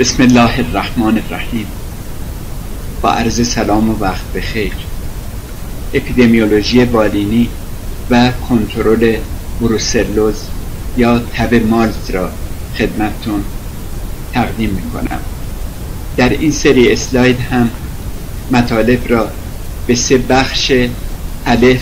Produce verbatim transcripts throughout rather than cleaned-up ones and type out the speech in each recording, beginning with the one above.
بسم الله الرحمن الرحیم. با عرض سلام و وقت بخیر. اپیدمیولوژی بالینی و کنترل بروسلوز یا تب مالت را خدمتتون تقدیم میکنم. در این سری اسلاید هم مطالب را به سه بخش: الف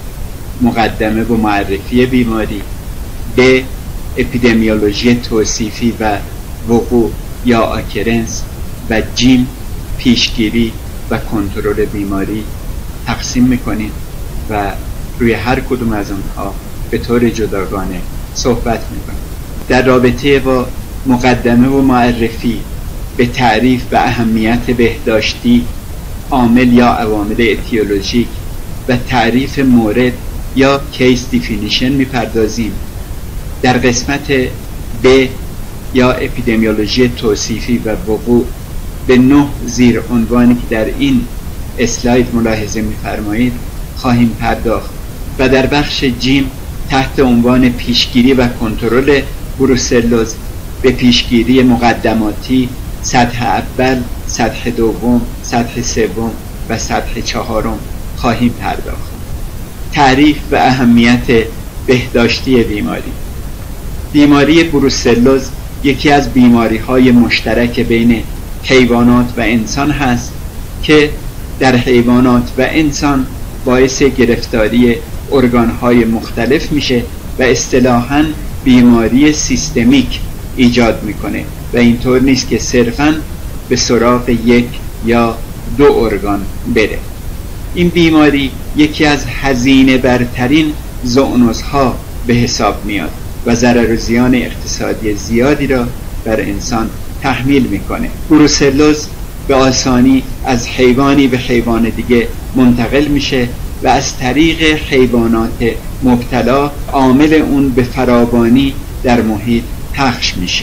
مقدمه و معرفی بیماری، ب اپیدمیولوژی توصیفی و وقوع یا آکرنس، و جیم پیشگیری و کنترل بیماری تقسیم میکنیم و روی هر کدوم از آنها به طور جداگانه صحبت میکنیم. در رابطه با مقدمه و معرفی به تعریف و اهمیت بهداشتی، عامل یا عوامل اتیولوژیک و تعریف مورد یا کیس دیفینیشن میپردازیم. در قسمت ب یا اپیدمیولوژی توصیفی و وقوع به نه زیر عنوانی که در این اسلاید ملاحظه می‌فرمایید خواهیم پرداخت و در بخش جیم تحت عنوان پیشگیری و کنترل بروسلوز به پیشگیری مقدماتی سطح اول، سطح دوم، سطح سوم و سطح چهارم خواهیم پرداخت. تعریف و اهمیت بهداشتی بیماری. بیماری بروسلوز یکی از بیماری‌های مشترک بین حیوانات و انسان هست که در حیوانات و انسان باعث گرفتاری ارگان‌های مختلف میشه و اصطلاحاً بیماری سیستمیک ایجاد میکنه و اینطور نیست که صرفاً به سراغ یک یا دو ارگان بره. این بیماری یکی از هزینه برترین زوونوزها به حساب میاد و ضرر و زیان اقتصادی زیادی را بر انسان تحمیل میکنه. بروسلوز به آسانی از حیوانی به حیوان دیگه منتقل میشه و از طریق حیوانات مبتلا عامل اون به فراوانی در محیط پخش میشه.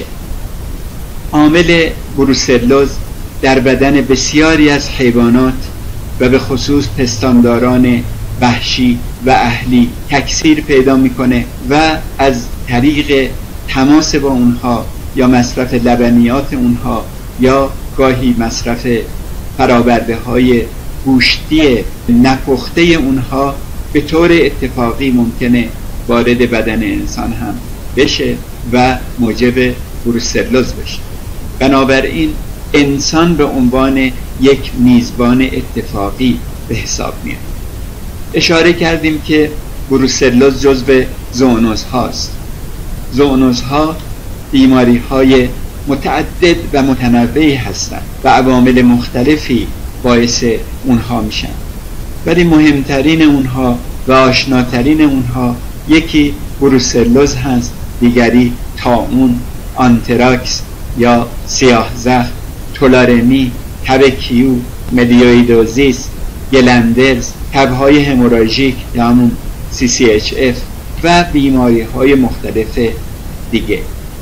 عامل بروسلوز در بدن بسیاری از حیوانات و به خصوص پستانداران وحشی و اهلی تکثیر پیدا میکنه و از طریق تماس با اونها یا مصرف لبنیات اونها یا گاهی مصرف فرآورده های گوشتی نپخته اونها به طور اتفاقی ممکنه وارد بدن انسان هم بشه و موجب بروسلوز بشه. بنابراین انسان به عنوان یک میزبان اتفاقی به حساب میاد. اشاره کردیم که بروسلوز جزو زوونوزهاست. زوونوزها بیماری‌های متعدد و متنوعی هستند و عوامل مختلفی باعث اونها میشن، ولی مهمترین اونها و آشناترین اونها یکی بروسلوز هست، دیگری طاعون، آنتراکس یا سیاه زخم، تولارمی، تب کیو، ملیویدوزیس، گلندرز، تب‌های هموراژیک یا همون سی سی اچ اف و بیماری‌های مختلف دیگه.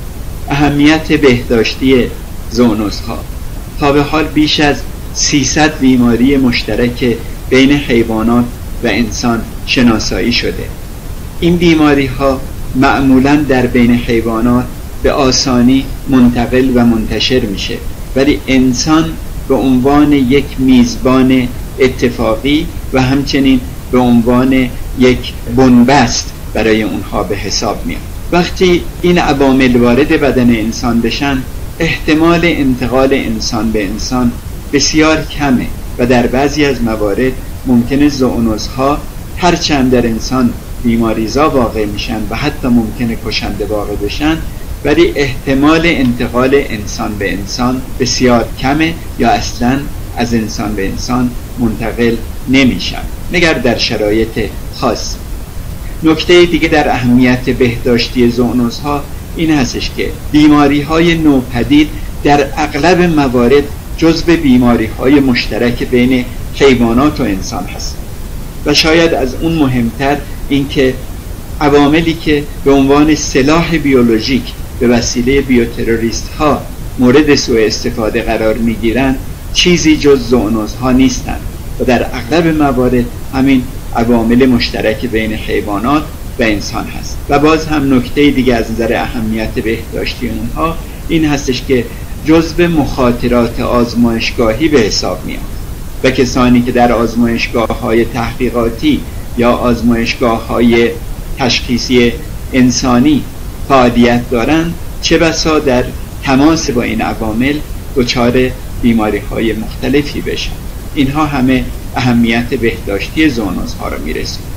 اهمیت بهداشتی زوونوزها. تا به حال بیش از سیصد بیماری مشترک بین حیوانات و انسان شناسایی شده. این بیماری‌ها معمولاً در بین حیوانات به آسانی منتقل و منتشر میشه، ولی انسان به عنوان یک میزبان اتفاقی و همچنین به عنوان یک بنبست برای اونها به حساب میاد. وقتی این عوامل وارد بدن انسان بشن، احتمال انتقال انسان به انسان بسیار کمه و در بعضی از موارد ممکنه زوونوزها هرچند در انسان بیماریزا واقع میشن و حتی ممکنه کشنده واقع بشن، ولی احتمال انتقال انسان به انسان بسیار کمه یا اصلاً از انسان به انسان منتقل نمیشن مگر در شرایط خاص. نکته دیگه در اهمیت بهداشتی زوونوزها این هستش که بیماری‌های نوپدید در اغلب موارد جزو بیماری‌های مشترک بین حیوانات و انسان هست و شاید از اون مهمتر این که عواملی که به عنوان سلاح بیولوژیک به وسیله بیوتروریست ها مورد سوء استفاده قرار میگیرن چیزی جز زوونوزها نیستند و در اغلب موارد همین عوامل مشترک بین حیوانات و انسان هست. و باز هم نکته دیگه از نظر اهمیت بهداشتی اونها این هستش که جزو مخاطرات آزمایشگاهی به حساب میاد و کسانی که در آزمایشگاه‌های تحقیقاتی یا آزمایشگاه‌های تشخیصی انسانی فعالیت دارند چه بسا در تماس با این عوامل دچار بیماری‌های مختلفی بشن. اینها همه اهمیت بهداشتی زوونوزها را میرسونه.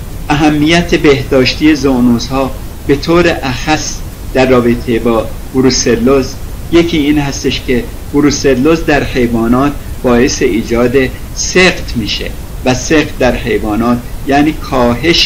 اهمیت بهداشتی زوونوزها به طور اخص در رابطه با بروسلوز یکی این هستش که بروسلوز در حیوانات باعث ایجاد سقط میشه و سقط در حیوانات یعنی کاهش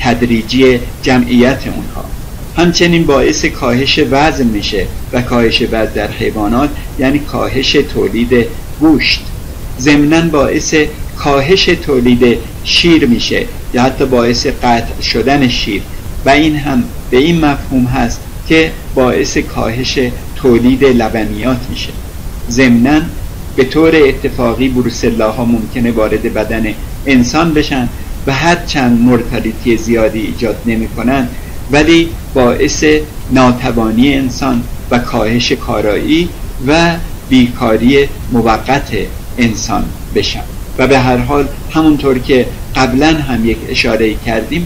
تدریجی جمعیت اونها. همچنین باعث کاهش وزن میشه و کاهش وزن در حیوانات یعنی کاهش تولید گوشت. ضمناً باعث کاهش تولید شیر میشه یا حتی باعث قطع شدن شیر و این هم به این مفهوم هست که باعث کاهش تولید لبنیات میشه. ضمناً به طور اتفاقی بروسلاها ممکنه وارد بدن انسان بشن و هر چند مورتالیتی زیادی ایجاد نمی کنن ولی باعث ناتوانی انسان و کاهش کارایی و بیکاری موقت انسان بشن. و به هر حال همونطور که قبلا هم یک اشاره کردیم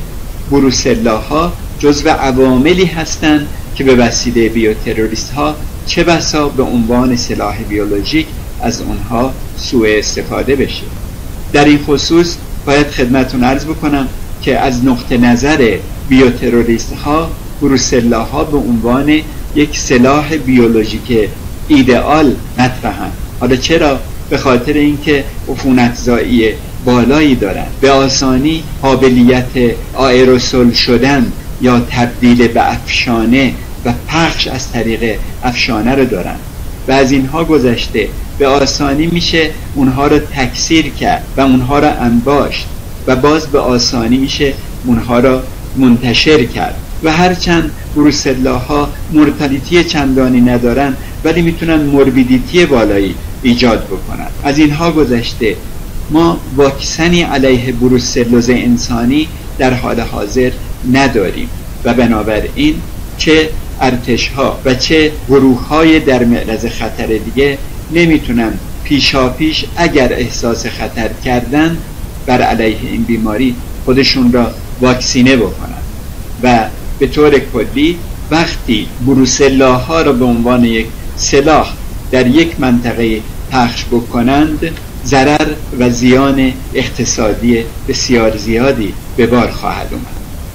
بروسلاها جزو عواملی هستند که به وسیله بیوتروریست ها چه بسا به عنوان سلاح بیولوژیک از اونها سوء استفاده بشه. در این خصوص باید خدمتون عرض بکنم که از نقطه نظر بیوتروریست ها بروسلاها به عنوان یک سلاح بیولوژیک ایدئال مطرحند. حالا چرا؟ به خاطر اینکه عفونت‌زایی بالایی دارند، به آسانی قابلیت آئروسول شدن یا تبدیل به افشانه و پخش از طریق افشانه رو دارند و از اینها گذشته به آسانی میشه اونها رو تکثیر کرد و اونها رو انباشت و باز به آسانی میشه اونها رو منتشر کرد و هرچند بروسلاها مورتالیتی چندانی ندارن ولی میتونن موربیدیتی بالایی ایجاد بکنن. از اینها گذشته ما واکسنی علیه بروسلوز انسانی در حال حاضر نداریم و بنابراین چه ارتش‌ها و چه گروه‌های در معرض خطر دیگه نمیتونن پیشاپیش اگر احساس خطر کردن بر علیه این بیماری خودشون را واکسینه بکنن و به طور کلی وقتی بروسلاها را به عنوان یک سلاح در یک منطقه پخش بکنند ضرر و زیان اقتصادی بسیار زیادی به بار خواهد اومد.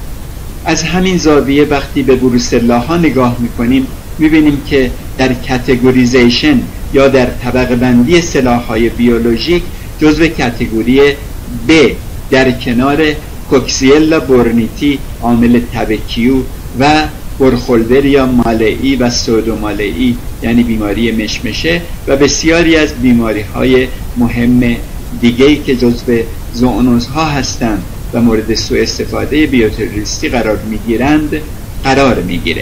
از همین زاویه وقتی به بروسلاها نگاه میکنیم میبینیم که در کاتگوریزیشن یا در طبقه بندی سلاح‌های بیولوژیک جزو کاتگوری B در کنار کوکسیلا بورنیتی عامل تبکیو و برخولدریا مالئی و سودومالئی یعنی بیماری مشمشه و بسیاری از بیماری‌های مهم دیگه‌ای که جزو زوونوزها هستند و مورد سوء استفاده بیوتروریستی قرار میگیرند قرار میگیره.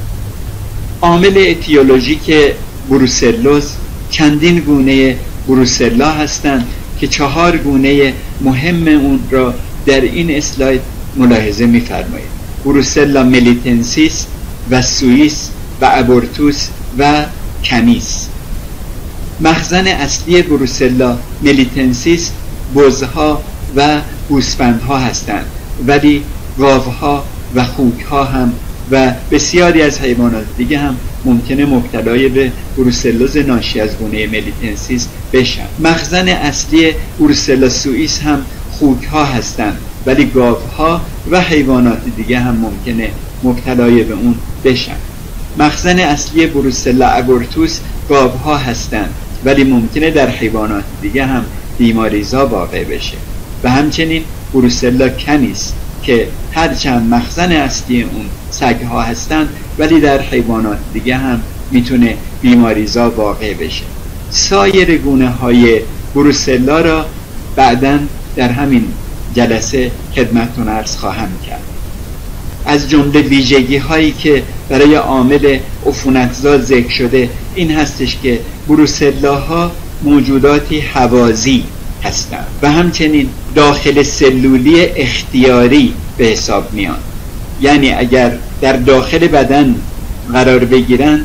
عامل اتیولوژیک بروسلوز چندین گونه بروسلا هستند که چهار گونه مهم اون را در این اسلاید ملاحظه می‌فرمایید: بروسلا ملیتنسیس و سوئیس و ابورتوس و کنیس. مخزن اصلی بروسلا ملیتنسیس بزها و گوسفندها هستند ولی گاوها و خوکها هم و بسیاری از حیوانات دیگه هم ممکنه مبتلای به بروسلوز ناشی از گونه ملیتنسیس بشن. مخزن اصلی بروسلا سوئیس هم خوکها هستند ولی گاوها و حیوانات دیگه هم ممکنه مبتلای به اون بشن. مخزن اصلی بروسلا ابورتوس گاوها هستند ولی ممکنه در حیوانات دیگه هم بیماریزا واقع بشه و همچنین بروسلا کنیس که هرچند مخزن اصلی اون سگها هستند ولی در حیوانات دیگه هم میتونه بیماریزا واقع بشه. سایر گونه های بروسلا را بعداً در همین جلسه خدمتتون عرض خواهم کرد. از جمله ویژگی هایی که برای عامل عفونت‌زا ذکر شده این هستش که بروسلاها موجوداتی هوازی هستند و همچنین داخل سلولی اختیاری به حساب میان، یعنی اگر در داخل بدن قرار بگیرن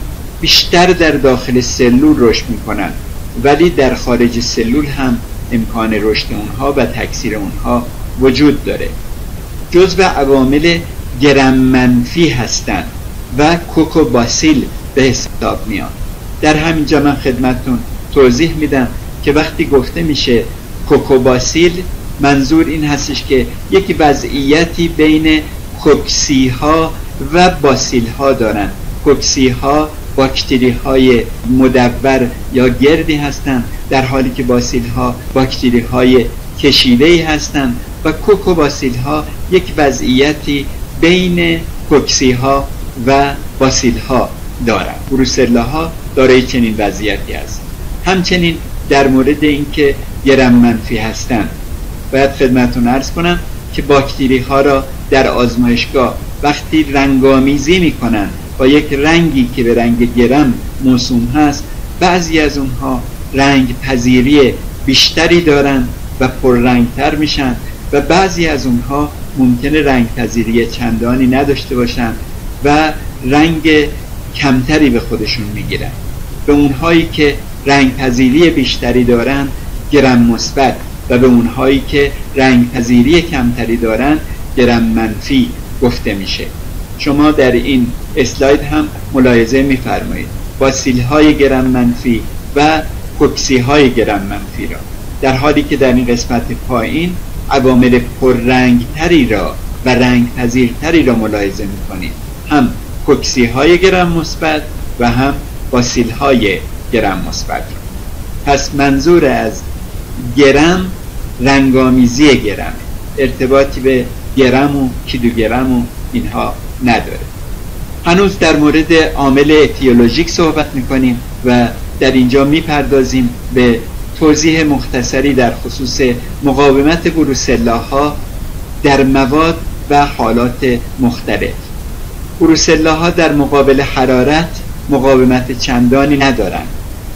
بیشتر در داخل سلول رشد میکنن، ولی در خارج سلول هم امکان رشد اونها و تکثیر اونها وجود داره. جزو عوامل گرم منفی هستند و کوکوباسیل به حساب میان. در همینجا من خدمتتون توضیح میدم که وقتی گفته میشه کوکوباسیل، منظور این هستش که یک وضعیتی بین کوکسی ها و باسیل ها دارن. کوکسی ها باکتری های مدور یا گردی هستند، در حالی که باسیل ها باکتری های کشیده‌ای هستند و کوکوباسیل ها یک وضعیتی بین کوکسی ها و باسیل ها دارند. بروسلا ها دارای چنین وضعیتی هست. همچنین در مورد اینکه گرم منفی هستند، باید خدمتتون عرض کنم که باکتری ها را در آزمایشگاه وقتی رنگامیزی میکنن با یک رنگی که به رنگ گرم موسوم هست، بعضی از اونها رنگ پذیری بیشتری دارن و پررنگتر میشن و بعضی از اونها ممکنه رنگ پذیری چندانی نداشته باشن و رنگ کمتری به خودشون میگیرن. به اونهایی که رنگ پذیری بیشتری دارن گرم مثبت و به اونهایی که رنگ پذیری کمتری دارن گرم منفی گفته میشه. شما در این اسلاید هم ملاحظه میفرمایید باسیل های گرم منفی و کوکسی های گرم منفی را، در حالی که در این قسمت پایین عوامل پررنگتری را و رنگ پذیرتری را ملاحظه میکنید، هم کوکسی های گرم مثبت و هم باسیل های گرم مثبت را. پس منظور از گرم رنگامیزی گرم، ارتباطی به گرم و کیلوگرم و اینها نداره. هنوز در مورد عامل اتیولوژیک صحبت میکنیم و در اینجا میپردازیم به توضیح مختصری در خصوص مقاومت بروسلاها در مواد و حالات مختلف. بروسلاها در مقابل حرارت مقاومت چندانی ندارند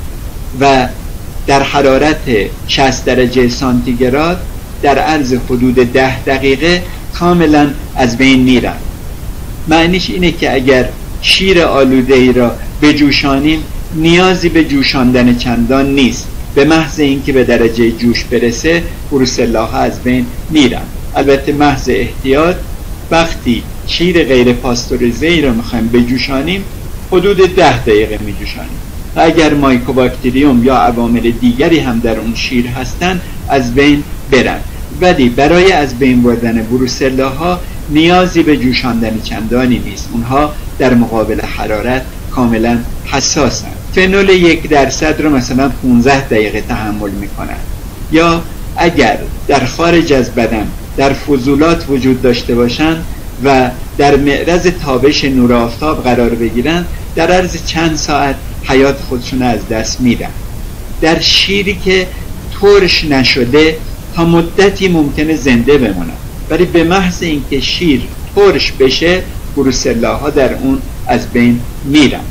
و در حرارت شصت درجه سانتیگراد در عرض حدود ده دقیقه کاملا از بین میرن. معنیش اینه که اگر شیر آلوده ای را بجوشانیم نیازی به جوشاندن چندان نیست، به محض اینکه به درجه جوش برسه بروسلاها از بین میرن. البته محض احتیاط وقتی شیر غیر پاستوریزه ای را میخوایم بجوشانیم حدود ده دقیقه میجوشانیم و اگر مایکوباکتریوم یا عوامل دیگری هم در اون شیر هستن از بین برن. ولی برای از بین بردن بروسلاها نیازی به جوشاندن چندانی نیست، اونها در مقابل حرارت کاملا حساسن. فنول یک درصد رو مثلا پانزده دقیقه تحمل میکنن. یا اگر در خارج از بدن در فضولات وجود داشته باشن و در معرض تابش نور آفتاب قرار بگیرن در عرض چند ساعت حیات خودشون از دست میدن. در شیری که ترش نشده تا مدتی ممکنه زنده بمونن، ولی به محض اینکه شیر ترش بشه بروسلاها در اون از بین میرن.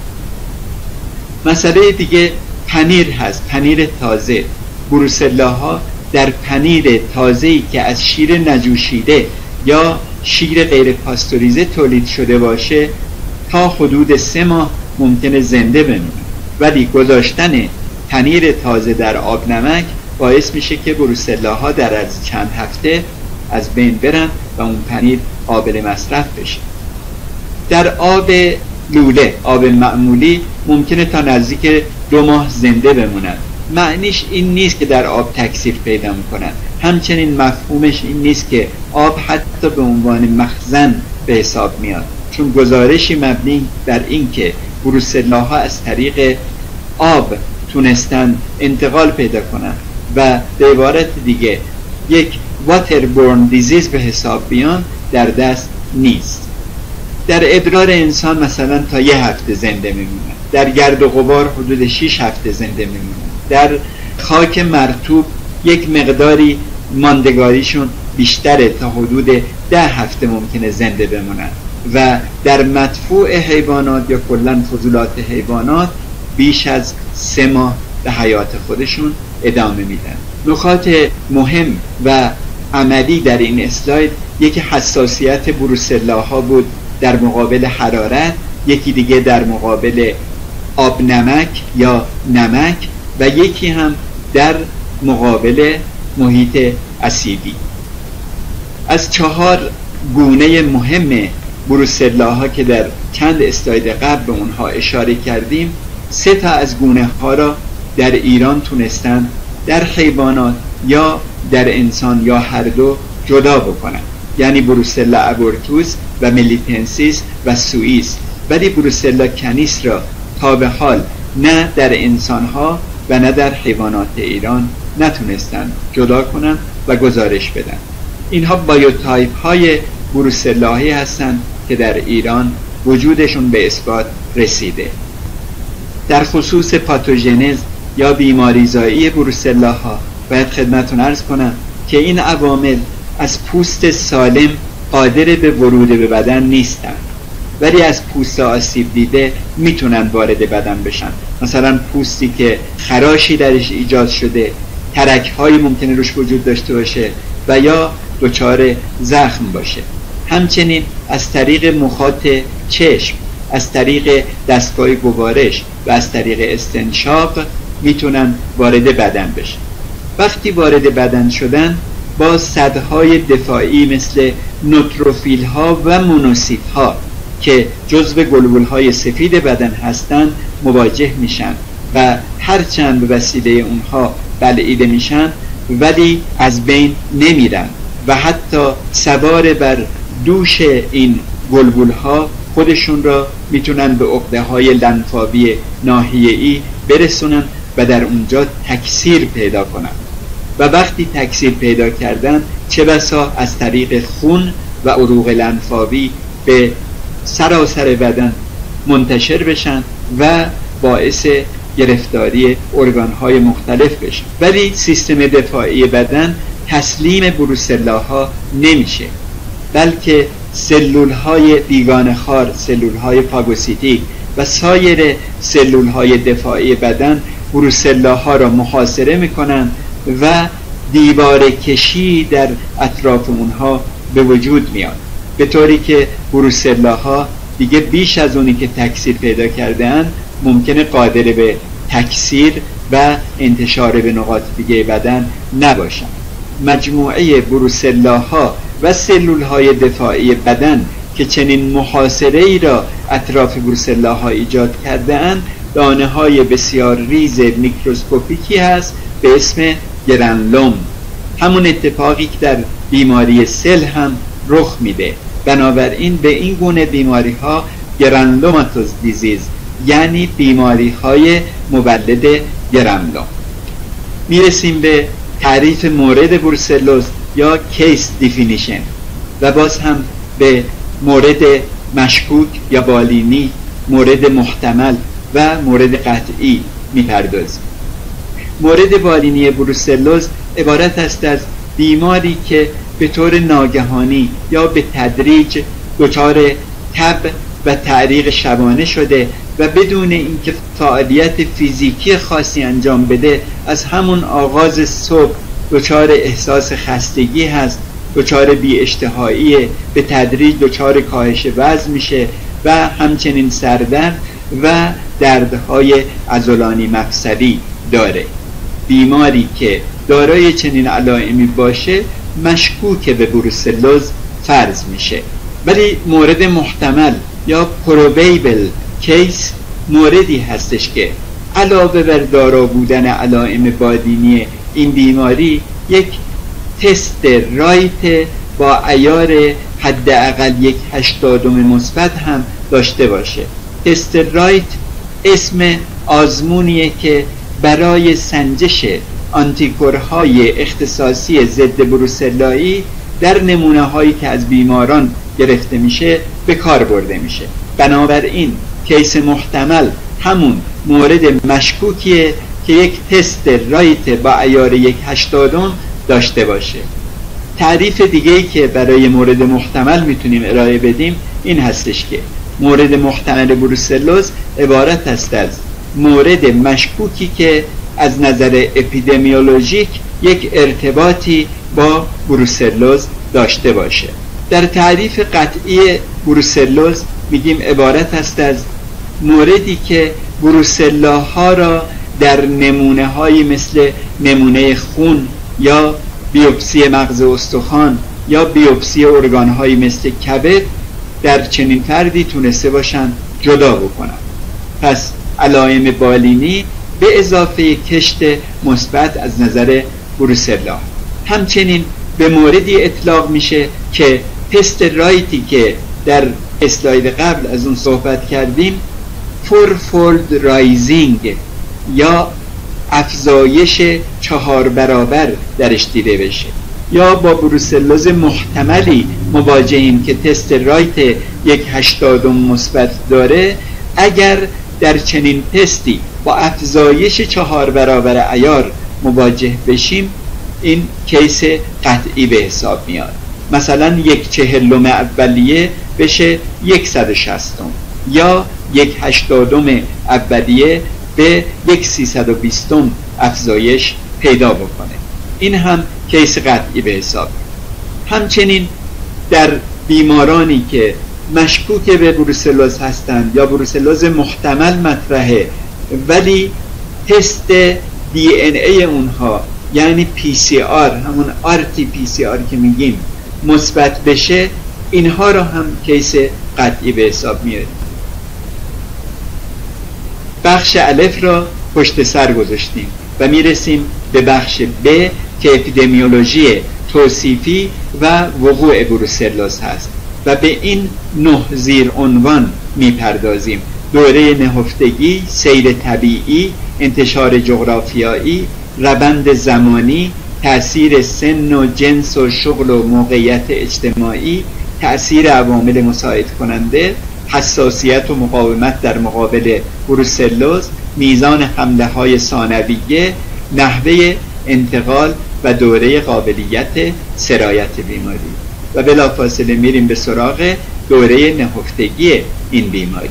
مسئله دیگه پنیر هست، پنیر تازه. بروسلاها در پنیر تازه‌ای که از شیر نجوشیده یا شیر غیر پاستوریزه تولید شده باشه تا حدود سه ماه ممکنه زنده بمونه، ولی گذاشتن پنیر تازه در آب نمک باعث میشه که بروسلاها در از چند هفته از بین برن و اون پنیر قابل مصرف بشه. در آب لوله، آب معمولی، ممکنه تا نزدیک دو ماه زنده بمونن. معنیش این نیست که در آب تکثیر پیدا میکنن، همچنین مفهومش این نیست که آب حتی به عنوان مخزن به حساب میاد، چون گزارشی مبنی بر این که بروسلاها از طریق آب تونستن انتقال پیدا کنن و به عبارت دیگه یک واتربورن دیزیز به حساب بیان در دست نیست. در ادرار انسان مثلا تا یه هفته زنده میمونن، در گرد و غبار حدود شش هفته زنده میمونن، در خاک مرطوب یک مقداری ماندگاریشون بیشتره تا حدود ده هفته ممکنه زنده بمونن و در مدفوع حیوانات یا کلاً فضولات حیوانات بیش از سه ماه به حیات خودشون ادامه میدن. نکات مهم و عملی در این اسلاید یکی حساسیت بروسلاها بود در مقابل حرارت، یکی دیگه در مقابل آب نمک یا نمک و یکی هم در مقابل محیط اسیدی. از چهار گونه مهم بروسلاها که در چند اسلاید قبل به اونها اشاره کردیم، سه تا از گونه ها را در ایران تونستن در حیوانات یا در انسان یا هر دو جدا بکنن، یعنی بروسلا ابورتوس و ملیتنسیس و سوئیس، ولی بروسلا کانیس را تا به حال نه در انسان ها و نه در حیوانات ایران نتونستن جدا کنن و گزارش بدن. اینها بایوتایپ های بروسلاهی هستند که در ایران وجودشون به اثبات رسیده. در خصوص پاتوژنز یا بیماریزایی بروسلاها باید خدمتتون عرض کنم که این عوامل از پوست سالم قادر به ورود به بدن نیستند، ولی از پوست آسیب دیده میتونن وارد بدن بشن. مثلا پوستی که خراشی درش ایجاد شده، ترک های ممکنه روش وجود داشته باشه و یا دچار زخم باشه. همچنین از طریق مخاط چشم، از طریق دستگاه گوارش و از طریق استنشاق میتونن وارد بدن بشن. وقتی وارد بدن شدن با سدهای دفاعی مثل نوتروفیل ها و مونوسیت ها که جزو گلبول های سفید بدن هستند مواجه میشن و هرچند به وسیله اونها بلعیده میشن ولی از بین نمیرن و حتی سوار بر دوش این گلبول ها خودشون را میتونن به عقده های لنفاوی ناحیه‌ای برسونن و در اونجا تکثیر پیدا کنن و وقتی تکثیر پیدا کردن چه بسا از طریق خون و عروق لنفاوی به سراسر بدن منتشر بشن و باعث گرفتاری ارگان‌های مختلف بشن. ولی سیستم دفاعی بدن تسلیم بروسلاها نمیشه، بلکه سلول‌های بیگانه‌خوار، سلول‌های فاگوسیتیک و سایر سلول‌های دفاعی بدن بروسلاها را محاصره میکنن و دیوار کشی در اطراف اونها به وجود میاد، به طوری که بروسلاها دیگه بیش از اونی که تکثیر پیدا کردن ممکنه قادر به تکثیر و انتشار به نقاط دیگه بدن نباشن. مجموعه بروسلاها و سلول‌های دفاعی بدن که چنین محاصره ای را اطراف بروسلاها ایجاد کرده اند دانه های بسیار ریز میکروسکوپیکی هست به اسم گرانلوم. همون اتفاقی که در بیماری سل هم رخ میده. بنابراین به این گونه بیماری ها گرانلوماتوز دیزیز یعنی بیماری های مولد گرانلوم. میرسیم به تعریف مورد بروسلوز یا کیس دیفینیشن و باز هم به مورد مشکوک یا بالینی، مورد محتمل و مورد قطعی میپردازیم. مورد بالینی بروسلوز عبارت است از بیماری که به طور ناگهانی یا به تدریج دچار تب و تعریق شبانه شده و بدون اینکه فعالیت فیزیکی خاصی انجام بده از همون آغاز صبح دچار احساس خستگی هست، دچار بی اشتهایی، به تدریج دچار کاهش وزن میشه و همچنین سردرد و دردهای عضلانی مفصلی داره. بیماری که دارای چنین علائمی باشه مشکوک به بروسلوز فرض میشه. ولی مورد محتمل یا پروبیبل کیس موردی هستش که علاوه بر دارا بودن علائم بالینی این بیماری یک تست رایت با عیار حداقل یک هشتادم مثبت هم داشته باشه. تست رایت اسم آزمونیه که برای سنجش آنتیکورهای اختصاصی ضد بروسلایی در نمونه هایی که از بیماران گرفته میشه به کار برده میشه. بنابراین کیس محتمل همون مورد مشکوکیه که یک تست رایت با عیار یک هشتادم داشته باشه. تعریف دیگه‌ای که برای مورد محتمل میتونیم ارائه بدیم این هستش که مورد محتمل بروسلوز عبارت است از مورد مشکوکی که از نظر اپیدمیولوژیک یک ارتباطی با بروسلوز داشته باشه. در تعریف قطعی بروسلوز میگیم عبارت است از موردی که بروسلاها را در نمونه های مثل نمونه خون یا بیوپسی مغز استخوان یا بیوپسی ارگان های مثل کبد در چنین فردی تونسته باشن جدا بکنن. پس علائم بالینی به اضافه کشت مثبت از نظر بروسلا. همچنین به موردی اطلاق میشه که تست رایتی که در اسلاید قبل از اون صحبت کردیم، فور فولد رایزینگ یا افزایش چهار برابر درش دیده بشه، یا با بروسلوز محتملی مواجهیم که تست رایت یک هشتادم مثبت داره. اگر در چنین تستی با افزایش چهار برابر عیار مواجه بشیم، این کیس قطعی به حساب میاد. مثلا یک چهلم اولیه بشه یک صد و شصتم یا یک هشتادم اولیه به یک سیصد و بیستم افزایش پیدا بکنه. این هم کیس قطعی به حساب. همچنین در بیمارانی که مشکوک به بروسلوز هستند یا بروسلوز محتمل مطرحه ولی تست دی ان ای اونها یعنی پی سی آر، همون آر تی پی سی آر که میگیم، مثبت بشه، اینها را هم کیس قطعی به حساب میاریم. بخش الف را پشت سر گذاشتیم و میرسیم به بخش ب که اپیدمیولوژی توصیفی و وقوع بروسلوز هست و به این نه زیر عنوان میپردازیم: دوره نهفتگی، سیر طبیعی، انتشار جغرافیایی، روند زمانی، تأثیر سن و جنس و شغل و موقعیت اجتماعی، تأثیر عوامل مساعد کننده، حساسیت و مقاومت در مقابل بروسلوز، میزان حمله های ثانویه، نحوه انتقال و دوره قابلیت سرایت بیماری. و بلافاصله میریم به سراغ دوره نهفتگی این بیماری.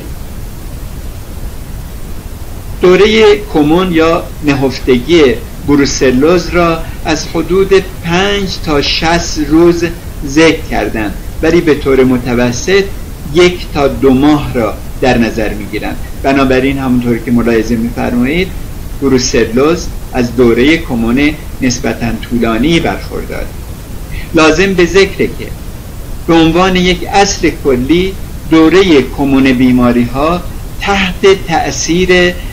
دوره کمون یا نهفتگی بروسلوز را از حدود پنج تا شصت روز ذکر کردن، ولی به طور متوسط یک تا دو ماه را در نظر میگیرند. بنابراین همونطور که ملاحظه میفرمایید بروسلوز از دوره کمون نسبتاً طولانی برخوردار. لازم به ذکره که به عنوان یک اصل کلی دوره کمون بیماری ها تحت تأثیر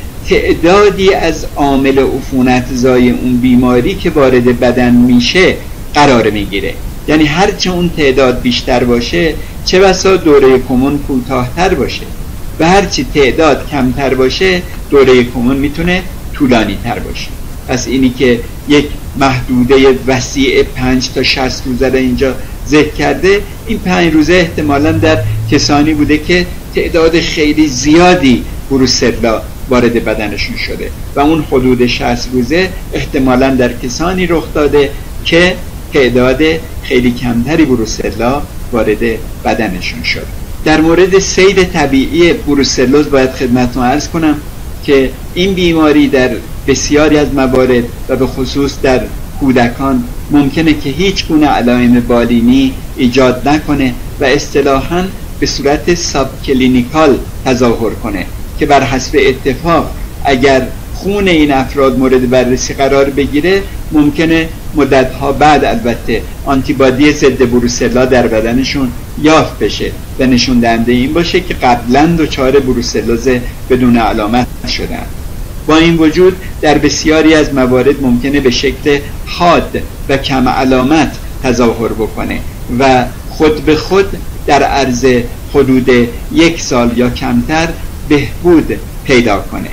تعدادی از عامل عفونت‌زای اون بیماری که وارد بدن میشه قرار میگیره. یعنی هرچه اون تعداد بیشتر باشه چه بسا دوره کمون کوتاه‌تر باشه و هرچی تعداد کمتر باشه دوره کمون میتونه طولانی تر باشه. پس اینی که یک محدوده وسیع پنج تا شصت روزه را اینجا ذکر کرده، این پنج روزه احتمالاً در کسانی بوده که تعداد خیلی زیادی بروسلا وارد بدنشون شده و اون حدود شصت روزه احتمالاً در کسانی رخ داده که تعداد خیلی کمتری بروسلا وارد بدنشون شده. در مورد سیر طبیعی بروسلوز باید خدمتتون عرض کنم که این بیماری در بسیاری از موارد و به خصوص در کودکان ممکنه که هیچ گونه علائم بالینی ایجاد نکنه و اصطلاحاً به صورت ساب کلینیکال تظاهر کنه که بر حسب اتفاق اگر خون این افراد مورد بررسی قرار بگیره ممکنه مدتها بعد البته آنتیبادی ضد بروسلا در بدنشون یافت بشه و نشون دهنده این باشه که قبلا دچار بروسلوز بدون علامت شدن. با این وجود در بسیاری از موارد ممکنه به شکل حاد و کم علامت تظاهر بکنه و خود به خود در عرض حدود یک سال یا کمتر بهبود پیدا کنه.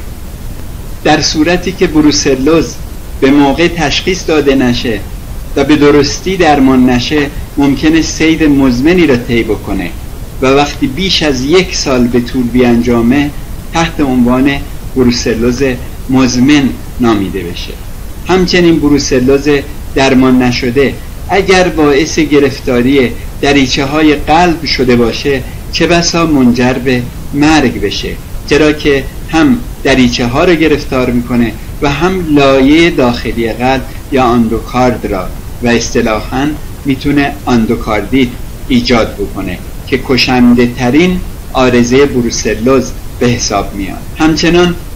در صورتی که بروسلوز به موقع تشخیص داده نشه و به درستی درمان نشه ممکنه سیر مزمنی را طی بکنه و وقتی بیش از یک سال به طول بیانجامه تحت عنوان بروسلوز مزمن نامیده بشه. همچنین بروسلوز درمان نشده اگر باعث گرفتاری دریچه های قلب شده باشه چه بسا منجر به مرگ بشه، چرا که هم دریچه ها رو گرفتار میکنه و هم لایه داخلی قلب یا اندوکارد را و اصطلاحاً میتونه اندوکاردیت ایجاد بکنه که کشنده ترین عارضه بروسلوز به حساب میاد. همچنان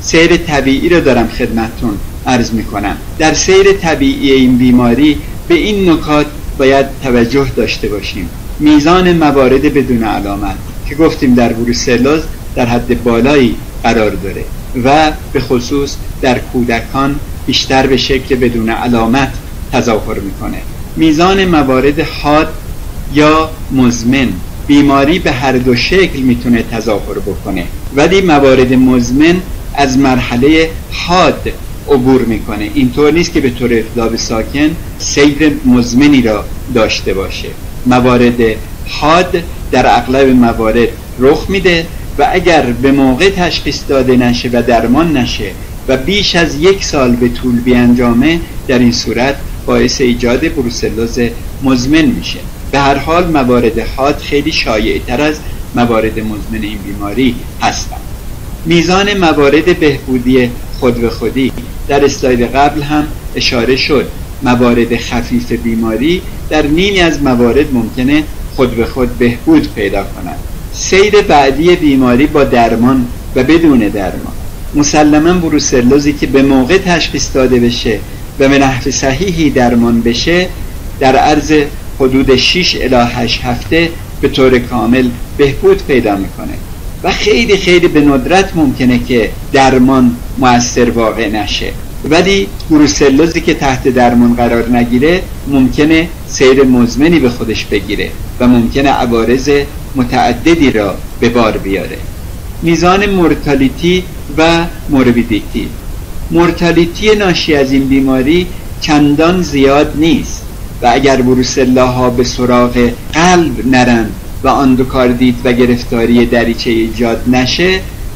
سیر طبیعی رو دارم خدمتتون عرض میکنم. در سیر طبیعی این بیماری به این نکات باید توجه داشته باشیم. میزان موارد بدون علامت که گفتیم در بروسلوز در حد بالایی قرار داره و به خصوص در کودکان بیشتر به شکل بدون علامت تظاهر میکنه. میزان موارد حاد یا مزمن، بیماری به هر دو شکل میتونه تظاهر بکنه، ولی موارد مزمن از مرحله حاد عبور میکنه. اینطور نیست که به طور اطلاق ساکن سیر مزمنی را داشته باشه. موارد حاد در اغلب موارد رخ میده و اگر به موقع تشخیص داده نشه و درمان نشه و بیش از یک سال به طول بیانجامه، در این صورت باعث ایجاد بروسلوز مزمن میشه. به هر حال موارد حاد خیلی شایع تر از موارد مزمن این بیماری هستند. میزان موارد بهبودی خود به خودی در اسلاید قبل هم اشاره شد. موارد خفیف بیماری در نیمی از موارد ممکنه خود به خود بهبود پیدا کنند. سیر بعدی بیماری با درمان و بدون درمان. مسلماً بروسلوزی که به موقع تشخیص داده بشه و به نحو صحیحی درمان بشه، در عرض حدود شش الی هشت هفته به طور کامل بهبود پیدا میکنه و خیلی خیلی به ندرت ممکنه که درمان مؤثر واقع نشه. ولی بروسلوزی که تحت درمان قرار نگیره ممکنه سیر مزمنی به خودش بگیره و ممکنه عوارض متعددی را به بار بیاره. میزان مورتالیتی و موربیدیتی. مورتالیتی ناشی از این بیماری چندان زیاد نیست و اگر بروسلاها به سراغ قلب نرن و اندوکاردیت و گرفتاری دریچه ایجاد نشه،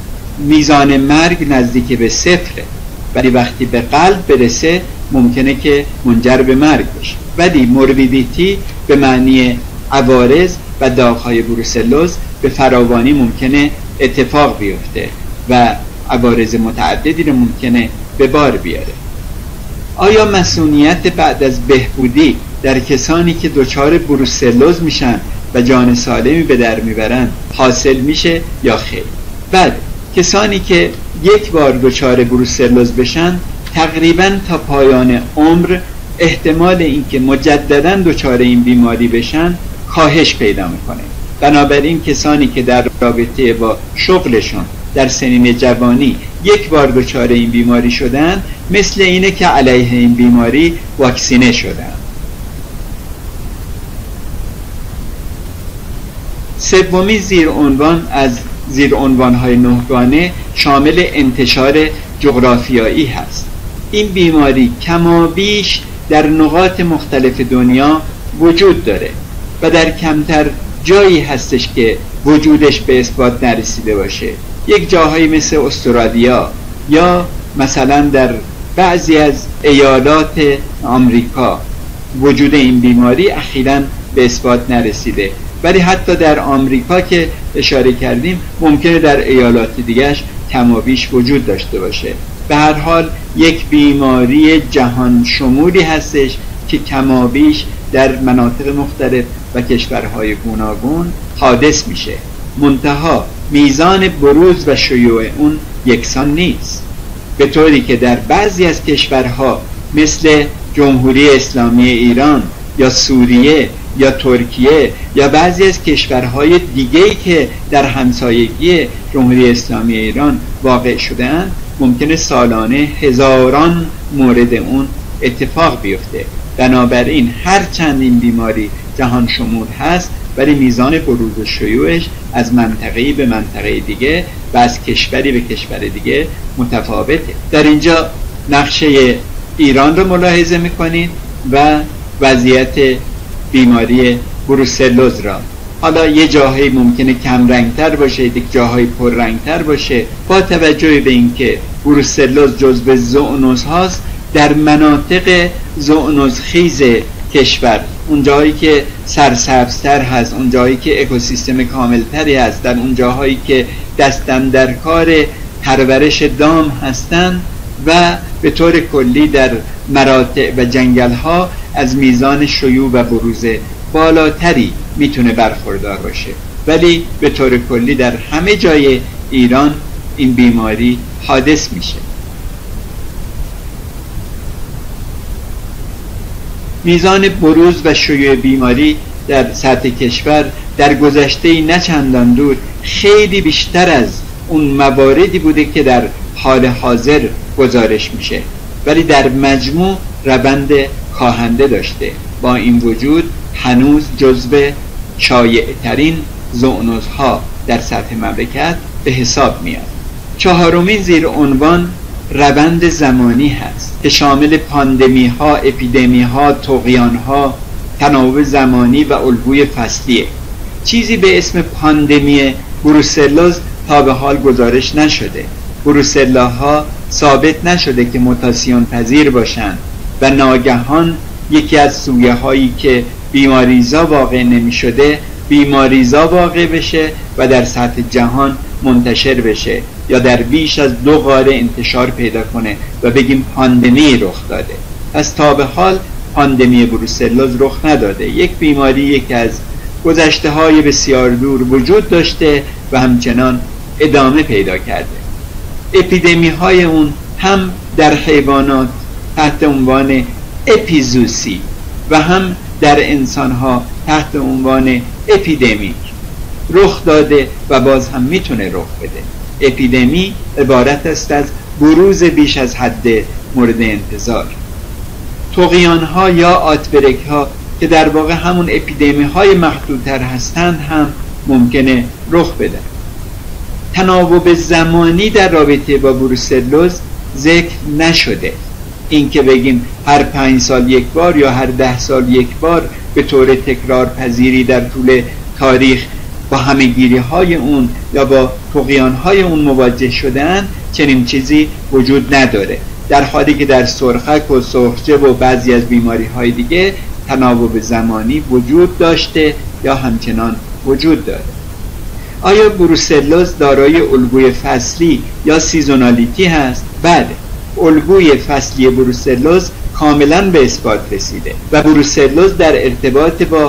میزان مرگ نزدیک به صفره، ولی وقتی به قلب برسه ممکنه که منجر به مرگ بشه. ولی موربیدیتی به معنی عوارض و داغ‌های بروسلوز به فراوانی ممکنه اتفاق بیفته و عوارض متعددی رو ممکنه به بار بیاره. آیا مسئولیت بعد از بهبودی در کسانی که دچار بروسلوز میشن و جان سالمی به در میبرن حاصل میشه یا خیر؟ بعد کسانی که یک بار دچار بروسلوز بشن تقریبا تا پایان عمر احتمال اینکه مجددا دچار این بیماری بشن کاهش پیدا میکنه. بنابراین کسانی که در رابطه با شغلشون در سنین جوانی یک بار دچار این بیماری شدن، مثل اینه که علیه این بیماری واکسینه شدن. سومی زیر عنوان از زیر عنوان‌های نهگانه شامل انتشار جغرافیایی هست. این بیماری کمابیش در نقاط مختلف دنیا وجود داره و در کمتر جایی هستش که وجودش به اثبات نرسیده باشه. یک جاهایی مثل استرالیا یا مثلا در بعضی از ایالات آمریکا وجود این بیماری اخیراً به اثبات نرسیده، ولی حتی در آمریکا که اشاره کردیم ممکنه در ایالات دیگرش کم و بیش وجود داشته باشه. به هر حال یک بیماری جهان شمولی هستش که کم و بیش در مناطق مختلف و کشورهای گوناگون حادث میشه. منتها میزان بروز و شیوع اون یکسان نیست، به طوری که در بعضی از کشورها مثل جمهوری اسلامی ایران یا سوریه یا ترکیه یا بعضی از کشورهای دیگه‌ای که در همسایگی جمهوری اسلامی ایران واقع شده‌اند ممکنه سالانه هزاران مورد اون اتفاق بیفته. بنابراین هر چند این بیماری جهان شمول هست، ولی میزان بروز و شیوعش از منطقه‌ای به منطقه دیگه و از کشوری به کشور دیگه متفاوته. در اینجا نقشه ایران رو ملاحظه میکنید و وضعیت بیماری بروسلوز را. حالا یه جاهایی ممکنه کم رنگتر باشه، یک جاهایی پر رنگتر باشه. با توجه به اینکه بروسلوز جزو زئونوز هاست، در مناطق زئونوز خیز کشور، اون جایی که سرسبزتر هست، اون جایی که اکوسیستم کاملتری هست، در اون جاهایی که دستن در کار پرورش دام هستند و به طور کلی در مراتع و جنگل ها از میزان شیوع و بروز بالاتری میتونه برخوردار باشه. ولی به طور کلی در همه جای ایران این بیماری حادث میشه. میزان بروز و شیوع بیماری در سطح کشور در گذشته نه چندان دور خیلی بیشتر از اون مواردی بوده که در حال حاضر گزارش میشه، ولی در مجموع روند کاهنده داشته. با این وجود هنوز جزو شایع‌ترین زوونوزها در سطح مملکت به حساب میاد. چهارمین زیر عنوان روند زمانی هست که شامل پاندمی ها، اپیدمی ها، طغیان ها، تناوب زمانی و الگوی فصلیه. چیزی به اسم پاندمی بروسلوز تا به حال گزارش نشده. بروسلاها ثابت نشده که موتاسیون پذیر باشند و ناگهان یکی از سویه هایی که بیماریزا واقع نمی شده بیماریزا واقع بشه و در سطح جهان منتشر بشه یا در بیش از دو قاره انتشار پیدا کنه و بگیم پاندمی رخ داده. پس تا به حال پاندمی بروسلوز رخ نداده. یک بیماری یک از گذشته های بسیار دور وجود داشته و همچنان ادامه پیدا کرده. اپیدمی های اون هم در حیوانات تحت عنوان اپیزوسی و هم در انسان ها تحت عنوان اپیدمیک رخ داده و باز هم میتونه رخ بده. اپیدمی عبارت است از بروز بیش از حد مورد انتظار. طغیان ها یا آتبرک ها که در واقع همون اپیدمی های محدودتر هستند هم ممکنه رخ بدن. تناوب زمانی در رابطه با بروسلوز ذکر نشده. این که بگیم هر پنج سال یک بار یا هر ده سال یک بار به طور تکرار پذیری در طول تاریخ با همه‌گیری های اون یا با طغیان های اون مواجه شدن، چنین چیزی وجود نداره، در حالی که در سرخک و سرخجه و بعضی از بیماری های دیگه تناوب زمانی وجود داشته یا همچنان وجود داره. آیا بروسلوز دارای الگوی فصلی یا سیزونالیتی هست؟ بله، الگوی فصلی بروسلوز کاملا به اثبات رسیده و بروسلوز در ارتباط با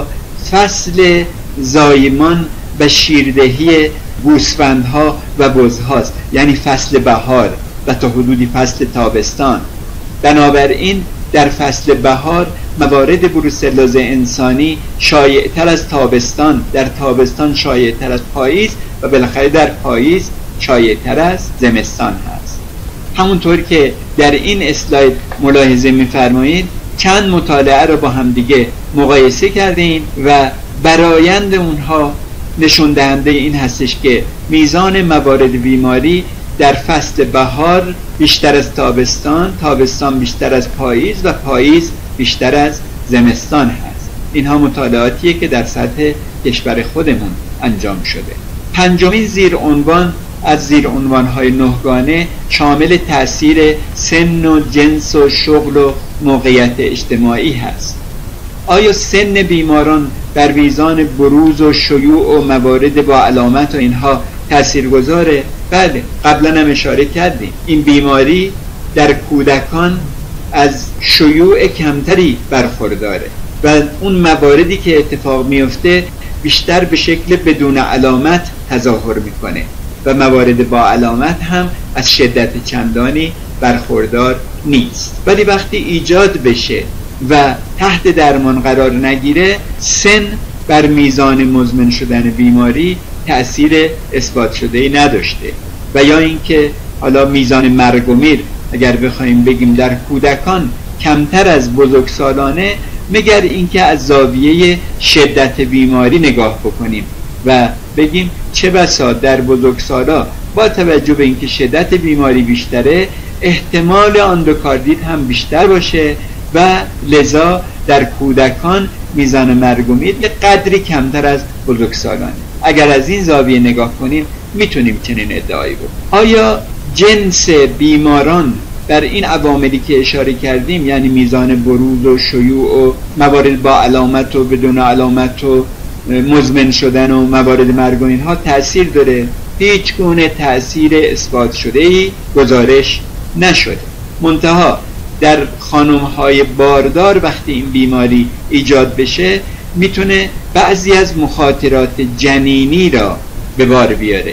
فصل زایمان و شیردهی گوسفندها و بزهاست، یعنی فصل بهار و تا حدودی فصل تابستان. بنابراین در فصل بهار موارد بروسلوز انسانی شایع‌تر از تابستان، در تابستان شایع‌تر از پاییز و بالاخره در پاییز شایع‌تر از زمستان هست. همونطور که در این اسلاید ملاحظه می‌فرمایید چند مطالعه رو با هم دیگه مقایسه کردیم و برآیند اونها نشون دهنده این هستش که میزان موارد بیماری در فصل بهار بیشتر از تابستان، تابستان بیشتر از پاییز و پاییز بیشتر از زمستان هست. اینها مطالعاتیه که در سطح کشور خودمون انجام شده. پنجمین زیر عنوان از زیر عنوان‌های نهگانه شامل تأثیر سن و جنس و شغل و موقعیت اجتماعی هست. آیا سن بیماران بر میزان بروز و شیوع و موارد با علامت و اینها تأثیر گذاره؟ بله، قبلا هم اشاره کردیم این بیماری در کودکان از شیوع کمتری برخورداره و اون مواردی که اتفاق میفته بیشتر به شکل بدون علامت تظاهر میکنه و موارد با علامت هم از شدت چندانی برخوردار نیست. ولی وقتی ایجاد بشه و تحت درمان قرار نگیره، سن بر میزان مزمن شدن بیماری تأثیر اثبات شده‌ای نداشته و یا اینکه حالا میزان مرگ و میر اگر بخوایم بگیم در کودکان کمتر از بزرگسالانه، مگر اینکه از زاویه شدت بیماری نگاه بکنیم و بگیم چه بسا در بزرگسالا با توجه به اینکه شدت بیماری بیشتره احتمال اندوکاردیت هم بیشتر باشه و لذا در کودکان میزان مرگ و میر یه قدری کمتر از بزرگسالانه. اگر از این زاویه نگاه کنیم میتونیم چنین ادعایی بکنیم. آیا جنس بیماران در این عواملی که اشاره کردیم، یعنی میزان بروز و شیوع و موارد با علامت و بدون علامت و مزمن شدن و موارد مرگ و اینها تأثیر داره؟ هیچ گونه تأثیر اثبات شده‌ای گزارش نشده. منتها در خانم‌های باردار وقتی این بیماری ایجاد بشه میتونه بعضی از مخاطرات جنینی را به بار بیاره.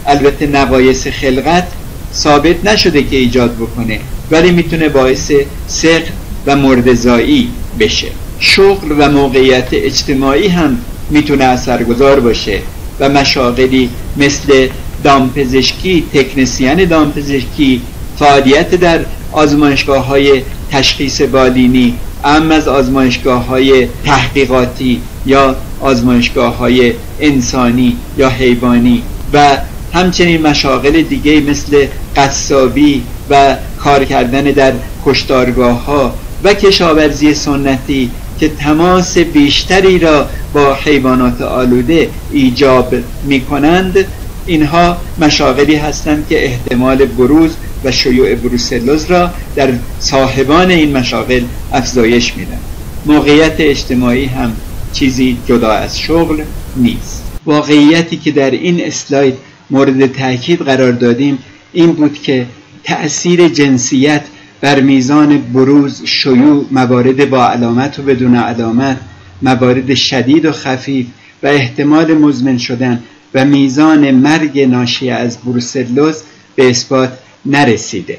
البته نقایص خلقت ثابت نشده که ایجاد بکنه، ولی میتونه باعث ثقل و مرده‌زایی بشه. شغل و موقعیت اجتماعی هم میتونه اثرگذار باشه و مشاغلی مثل دامپزشکی، تکنسین دامپزشکی، فعالیت در آزمایشگاه‌های تشخیص بالینی، اهم از آزمایشگاه‌های تحقیقاتی یا آزمایشگاه‌های انسانی یا حیوانی، و همچنین مشاغل دیگه مثل قصابی و کار کردن در کشتارگاه‌ها و کشاورزی سنتی که تماس بیشتری را با حیوانات آلوده ایجاب می‌کنند، اینها مشاغلی هستند که احتمال بروز و شیوع بروسلوز را در صاحبان این مشاغل افزایش میدن. موقعیت اجتماعی هم چیزی جدا از شغل نیست. واقعیتی که در این اسلاید مورد تاکید قرار دادیم این بود که تأثیر جنسیت بر میزان بروز، شیوع، موارد با علامت و بدون علامت، موارد شدید و خفیف و احتمال مزمن شدن و میزان مرگ ناشی از بروسلوز به اثبات نرسیده.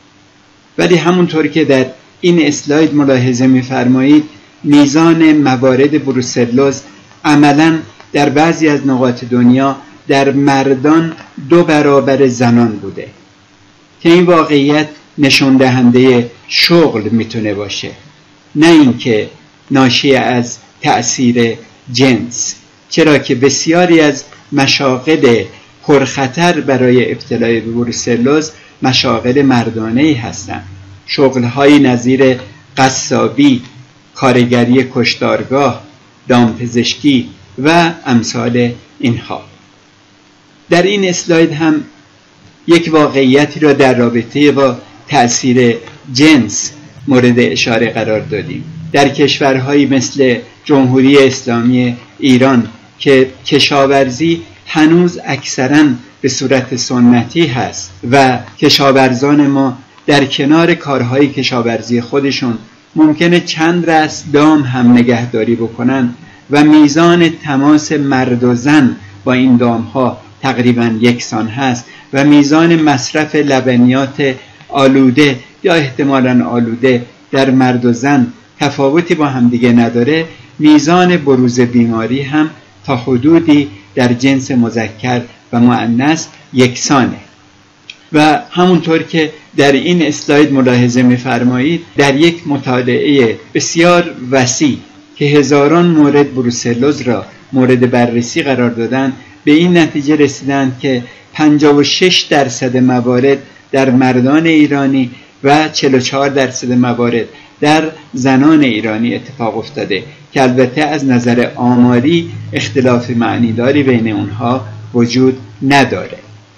ولی همونطور که در این اسلاید ملاحظه می‌فرمایید، میزان موارد بروسلوز عملاً در بعضی از نقاط دنیا در مردان دو برابر زنان بوده که این واقعیت نشون دهنده شغل میتونه باشه، نه اینکه ناشی از تأثیر جنس، چرا که بسیاری از مشاغل پرخطر برای ابتلای به بروسلوز مشاغل مردانه‌ای هستند. شغل‌هایی نظیر قصابی، کارگری کشتارگاه، دامپزشکی و امثال اینها. در این اسلاید هم یک واقعیتی را در رابطه با تأثیر جنس مورد اشاره قرار دادیم. در کشورهایی مثل جمهوری اسلامی ایران که کشاورزی هنوز اکثراً به صورت سنتی هست و کشاورزان ما در کنار کارهای کشاورزی خودشون ممکنه چند رأس دام هم نگهداری بکنن و میزان تماس مرد و زن با این دامها تقریباً یکسان هست و میزان مصرف لبنیات آلوده یا احتمالاً آلوده در مرد و زن تفاوتی با هم دیگه نداره، میزان بروز بیماری هم تا حدودی در جنس مذکر و مؤنث یکسانه. و همونطور که در این اسلاید ملاحظه می‌فرمایید، در یک مطالعه بسیار وسیع که هزاران مورد بروسلوز را مورد بررسی قرار دادن، به این نتیجه رسیدند که پنجاه و شش درصد موارد در مردان ایرانی و چهل و چهار درصد موارد در زنان ایرانی اتفاق افتاده که البته از نظر آماری اختلاف معنیداری بین اونها وجود نداره.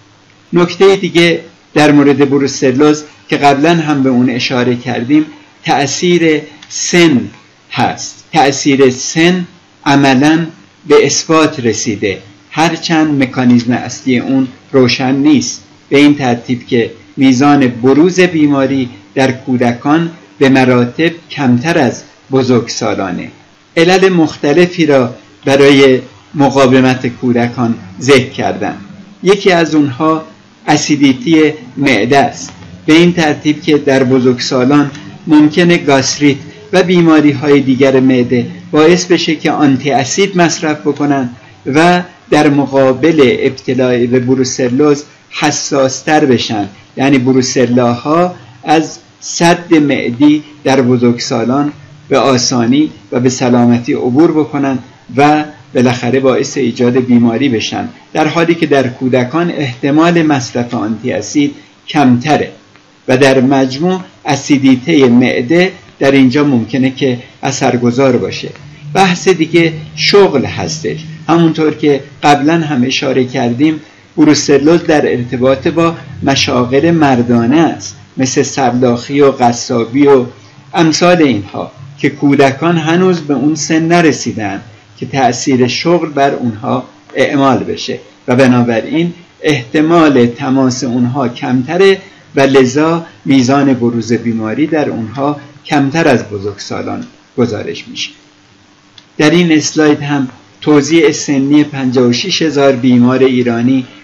نکته دیگه در مورد بروسلوز که قبلا هم به اون اشاره کردیم، تأثیر سن هست. تأثیر سن عملاً به اثبات رسیده، هرچند مکانیزم اصلی اون روشن نیست، به این ترتیب که میزان بروز بیماری در کودکان به مراتب کمتر از بزرگسالانه. علل مختلفی را برای مقاومت کودکان ذکر کردن. یکی از اونها اسیدیتی معده است، به این ترتیب که در بزرگسالان ممکنه گاستریت و بیماری های دیگر معده باعث بشه که آنتی اسید مصرف بکنن و در مقابل ابتلا به بروسلوز حساستر بشن، یعنی بروسلاها از سد معدی در بزرگسالان به آسانی و به سلامتی عبور بکنن و بالاخره باعث ایجاد بیماری بشن، در حالی که در کودکان احتمال مصرف آنتی اسید کمتره و در مجموع اسیدیته معده در اینجا ممکنه که اثرگذار باشه. بحث دیگه شغل هستش. همونطور که قبلا هم اشاره کردیم، بروسلوز در ارتباط با مشاغل مردانه است، مثل سرداخی و قصابی و امثال اینها که کودکان هنوز به اون سن نرسیدن که تأثیر شغل بر اونها اعمال بشه و بنابراین احتمال تماس اونها کمتره و لذا میزان بروز بیماری در اونها کمتر از بزرگسالان گزارش میشه. در این اسلاید هم توزیع سنی پنجاه و شش هزار بیمار ایرانی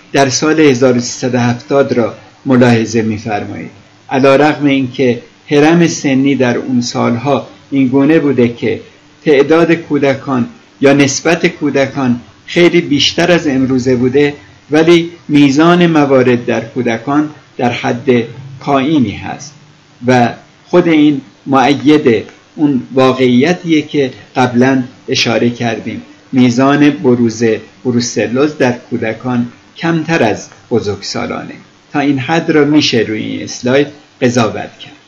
در سال هزار و سیصد و هفتاد را ملاحظه می‌فرمایید. علی‌رغم اینکه هرم سنی در اون سالها این گونه بوده که تعداد کودکان یا نسبت کودکان خیلی بیشتر از امروزه بوده، ولی میزان موارد در کودکان در حد پایینی هست و خود این مؤید اون واقعیتیه که قبلا اشاره کردیم. میزان بروز بروسلوز در کودکان کمتر از بزرگسالانه. تا این حد را میشه روی این اسلاید قضاوت کرد.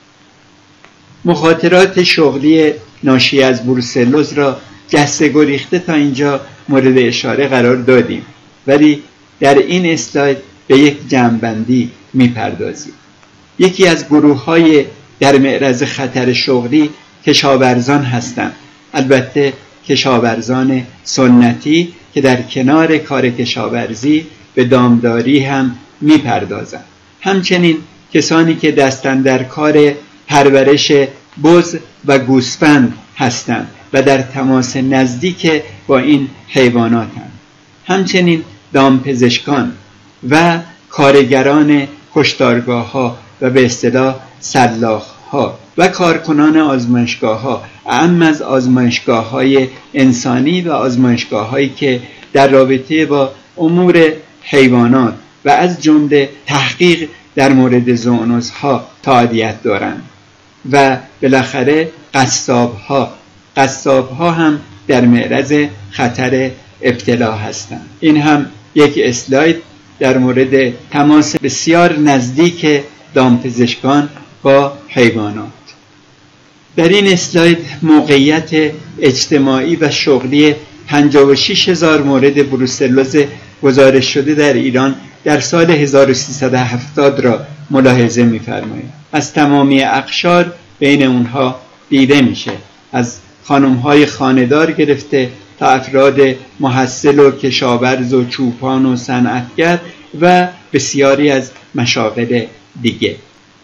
مخاطرات شغلی ناشی از بروسلوز را جسته گریخته تا اینجا مورد اشاره قرار دادیم، ولی در این اسلاید به یک جمع‌بندی میپردازیم. یکی از گروه‌های در معرض خطر شغلی کشاورزان هستند. البته کشاورزان سنتی که در کنار کار کشاورزی به دامداری هم میپردازند. همچنین کسانی که دستن در کار پرورش بز و گوسفند هستند و در تماس نزدیک با این حیواناتند. همچنین دامپزشکان و کارگران کشتارگاه‌ها و به اصطلاح سلاخ‌ها و کارکنان آزمایشگاه‌ها، اعم از آزمایشگاه‌های انسانی و آزمایشگاه‌هایی که در رابطه با امور حیوانات و از جمله تحقیق در مورد زوونوزها فعالیت دارند. و بالاخره قصاب‌ها قصاب‌ها هم در معرض خطر ابتلا هستند. این هم یک اسلاید در مورد تماس بسیار نزدیک دامپزشکان با حیوانات. در این اسلاید موقعیت اجتماعی و شغلی پنجاه و شش هزار مورد بروسلوز گزارش شده در ایران در سال هزار و سیصد و هفتاد را ملاحظه می‌فرمایید. از تمامی اقشار بین اونها دیده میشه، از خانم‌های خانه‌دار گرفته تا افراد محصل و کشاورز و چوپان و صنعتگر و بسیاری از مشاغل دیگه.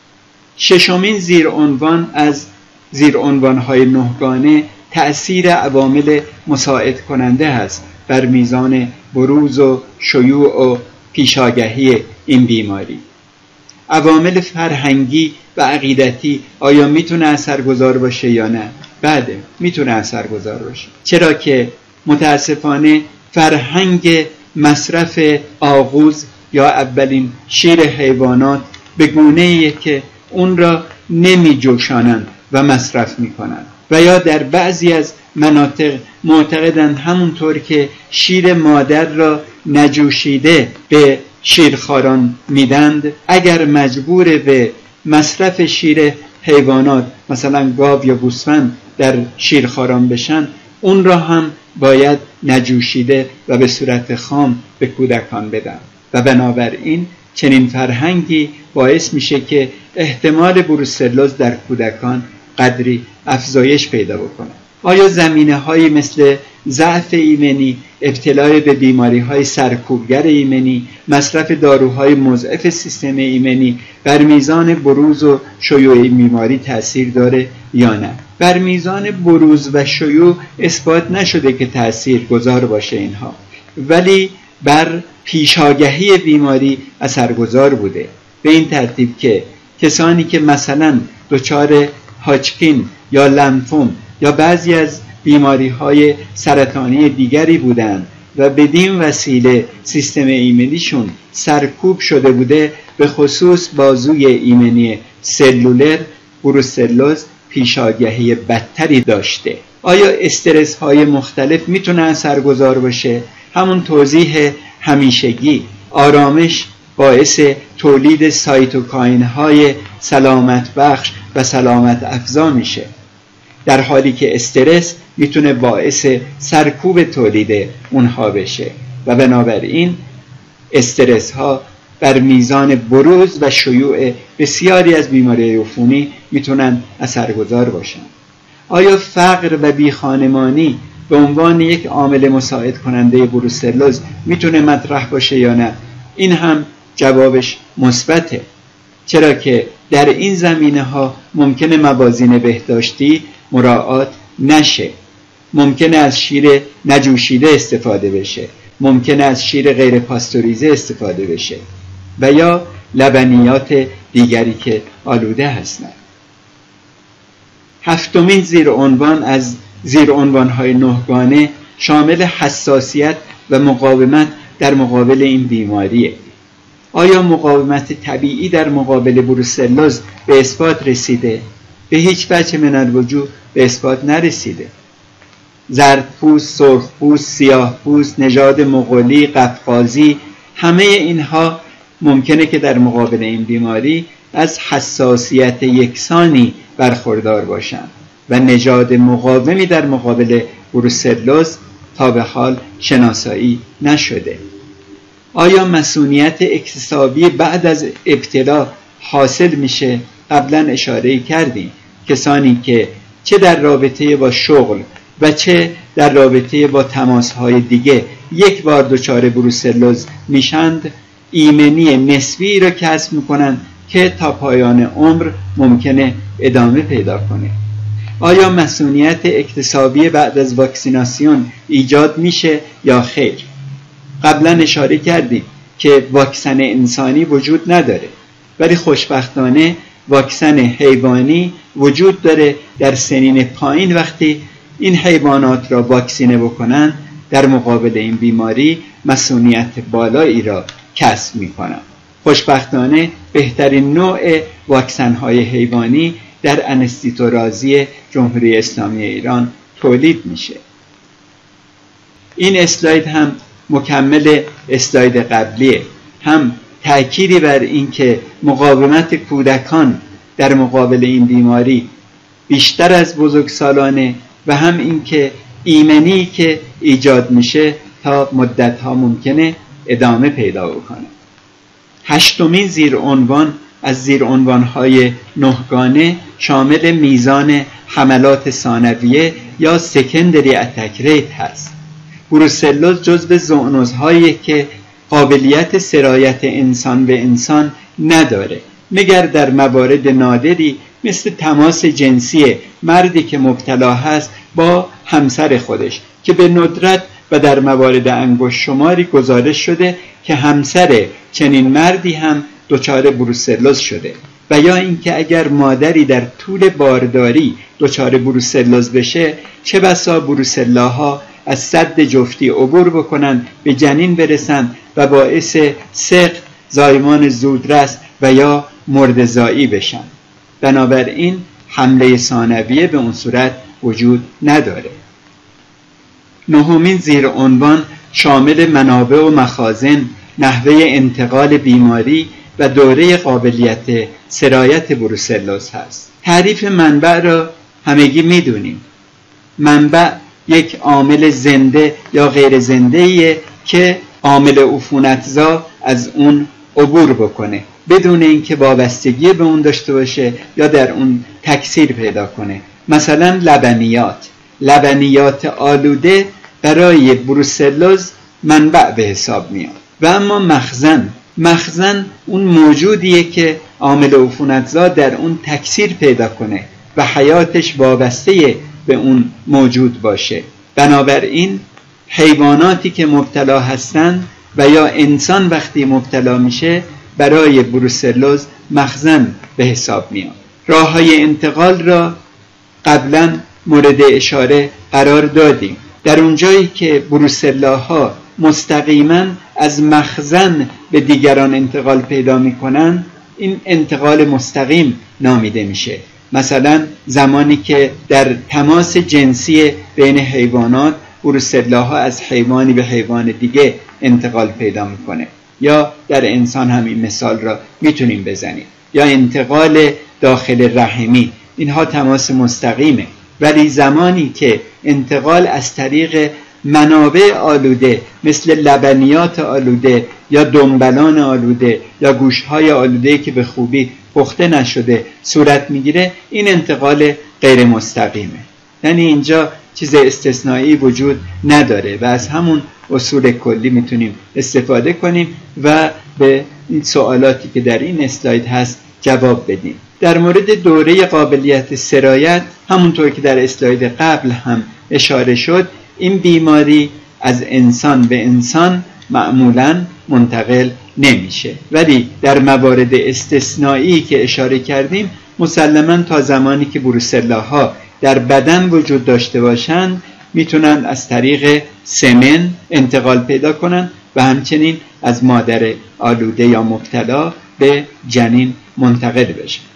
ششمین زیرعنوان از زیرعنوان‌های نهگانه تأثیر عوامل مساعد کننده است بر میزان بروز و شیوع و پیشاگهی این بیماری. عوامل فرهنگی و عقیدتی آیا میتونه اثرگذار باشه یا نه؟ بله، میتونه اثرگذار باشه. چرا که متاسفانه فرهنگ مصرف آغوز یا اولین شیر حیوانات به گونه‌ایه که اون را نمی جوشانند و مصرف می کنند و یا در بعضی از مناطق معتقدند همونطور که شیر مادر را نجوشیده به شیرخواران میدند، اگر مجبور به مصرف شیر حیوانات مثلا گاو یا گوسفند در شیرخواران بشن، اون را هم باید نجوشیده و به صورت خام به کودکان بدن و بنابراین چنین فرهنگی باعث میشه که احتمال بروسلوز در کودکان قدری افزایش پیدا بکنه. آیا زمینه‌هایی مثل ضعف ایمنی، ابتلا به بیماری‌های سرکوبگر ایمنی، مصرف داروهای مضعف سیستم ایمنی بر میزان بروز و شیوع این بیماری تأثیر داره یا نه؟ بر میزان بروز و شیوع اثبات نشده که تأثیر گذار باشه اینها، ولی بر پیشاگهی بیماری اثرگذار بوده، به این ترتیب که کسانی که مثلا دچار هاچکین یا لمفوم یا بعضی از بیماری‌های سرطانی دیگری بودند و بدین وسیله سیستم ایمنیشون سرکوب شده بوده، به خصوص بازوی ایمنی سلولر، بروسلوز پیشاگهی بدتری داشته. آیا استرس های مختلف میتونه اثرگذار باشه؟ همون توضیح همیشگی، آرامش باعث تولید سایتوکاین های سلامت بخش و سلامت افزا میشه، در حالی که استرس میتونه باعث سرکوب تولید اونها بشه و بنابراین استرس ها بر میزان بروز و شیوع بسیاری از بیماری عفونی میتونن اثرگذار باشن. آیا فقر و بیخانمانی به عنوان یک عامل مساعد کننده بروسلوز میتونه مطرح باشه یا نه؟ این هم جوابش مثبته، چرا که در این زمینه ها ممکنه موازین بهداشتی مراعات نشه، ممکنه از شیر نجوشیده استفاده بشه ممکنه از شیر غیر پاستوریزه استفاده بشه و یا لبنیات دیگری که آلوده هستند. هفتمین زیر عنوان از زیر عنوان‌های نهگانه شامل حساسیت و مقاومت در مقابل این بیماریه. آیا مقاومت طبیعی در مقابل بروسلوز به اثبات رسیده؟ به هیچ وجه من الوجوه به اثبات نرسیده. زردپوست، سرخپوست، سیاهپوست، نژاد مغولی، قفقازی، همه اینها ممکنه که در مقابل این بیماری از حساسیت یکسانی برخوردار باشند و نژاد مقاومی در مقابل بروسلوز تا به حال شناسایی نشده. آیا مسئولیت اکتسابی بعد از ابتلا حاصل میشه؟ قبلا اشاره کردیم کسانی که چه در رابطه با شغل و چه در رابطه با تماسهای دیگه یک بار دچار بروسلوز میشند، ایمنی نسبی را کسب میکنن که تا پایان عمر ممکنه ادامه پیدا کنه. آیا مسئولیت اکتسابی بعد از واکسیناسیون ایجاد میشه یا خیر؟ قبلا اشاره کردیم که واکسن انسانی وجود نداره، ولی خوشبختانه واکسن حیوانی وجود داره. در سنین پایین وقتی این حیوانات را واکسینه بکنن در مقابل این بیماری مسئولیت بالایی را کسب میکنن. خوشبختانه بهترین نوع واکسن های حیوانی در انستیتو رازی جمهوری اسلامی ایران تولید میشه. این اسلاید هم مکمل اسلاید قبلیه، هم تأکیدی بر این که مقاومت کودکان در مقابل این بیماری بیشتر از بزرگسالانه و هم این که ایمنی که ایجاد میشه تا مدتها ممکنه ادامه پیدا بکنه. هشتمین زیر عنوان از زیر عنوانهای نهگانه شامل میزان حملات ثانویه یا سکندری اتک ریت هست. بروسلوز جزو زوونوزهایی که قابلیت سرایت انسان به انسان نداره، مگر در موارد نادری مثل تماس جنسی مردی که مبتلا هست با همسر خودش که به ندرت و در موارد انگشت شماری گزارش شده که همسر چنین مردی هم دچار بروسلوز شده. و یا اینکه اگر مادری در طول بارداری دچار بروسلوز بشه، چه بسا بروسلاها از سد جفتی عبور بکنن، به جنین برسن و باعث سقط، زایمان زودرس و یا مرده‌زایی بشن. بنابراین حمله ثانویه به اون صورت وجود نداره. نهمین زیر عنوان شامل منابع و مخازن، نحوه انتقال بیماری و دوره قابلیت سرایت بروسلوز هست. تعریف منبع را همگی میدونیم. منبع یک عامل زنده یا غیر زنده‌ایه که عامل عفونتزا از اون عبور بکنه بدون اینکه وابستگی به اون داشته باشه یا در اون تکثیر پیدا کنه. مثلا لبنیات لبنیات آلوده برای بروسلوز منبع به حساب میاد. و اما مخزن مخزن اون موجودیه که عامل عفونتزا در اون تکثیر پیدا کنه و حیاتش وابسته به اون موجود باشه. بنابراین حیواناتی که مبتلا هستن و یا انسان وقتی مبتلا میشه برای بروسلوز مخزن به حساب میاد. راه‌های انتقال را قبلا مورد اشاره قرار دادیم. در اونجایی که بروسلاها مستقیما از مخزن به دیگران انتقال پیدا میکنن، این انتقال مستقیم نامیده میشه. مثلا زمانی که در تماس جنسی بین حیوانات بروسلاها از حیوانی به حیوان دیگه انتقال پیدا میکنه، یا در انسان هم این مثال را میتونیم بزنیم، یا انتقال داخل رحمی، اینها تماس مستقیمه. ولی زمانی که انتقال از طریق منابع آلوده مثل لبنیات آلوده یا دنبلان آلوده یا گوشت‌های آلوده که به خوبی پخته نشده صورت میگیره، این انتقال غیر مستقیمه. یعنی اینجا چیز استثنایی وجود نداره و از همون اصول کلی میتونیم استفاده کنیم و به این سوالاتی که در این اسلاید هست جواب بدیم. در مورد دوره قابلیت سرایت، همونطور که در اسلاید قبل هم اشاره شد، این بیماری از انسان به انسان معمولاً منتقل نمیشه، ولی در موارد استثنایی که اشاره کردیم مسلماً تا زمانی که بروسلاها در بدن وجود داشته باشند میتونن از طریق سمن انتقال پیدا کنن و همچنین از مادر آلوده یا مبتلا به جنین منتقل بشن.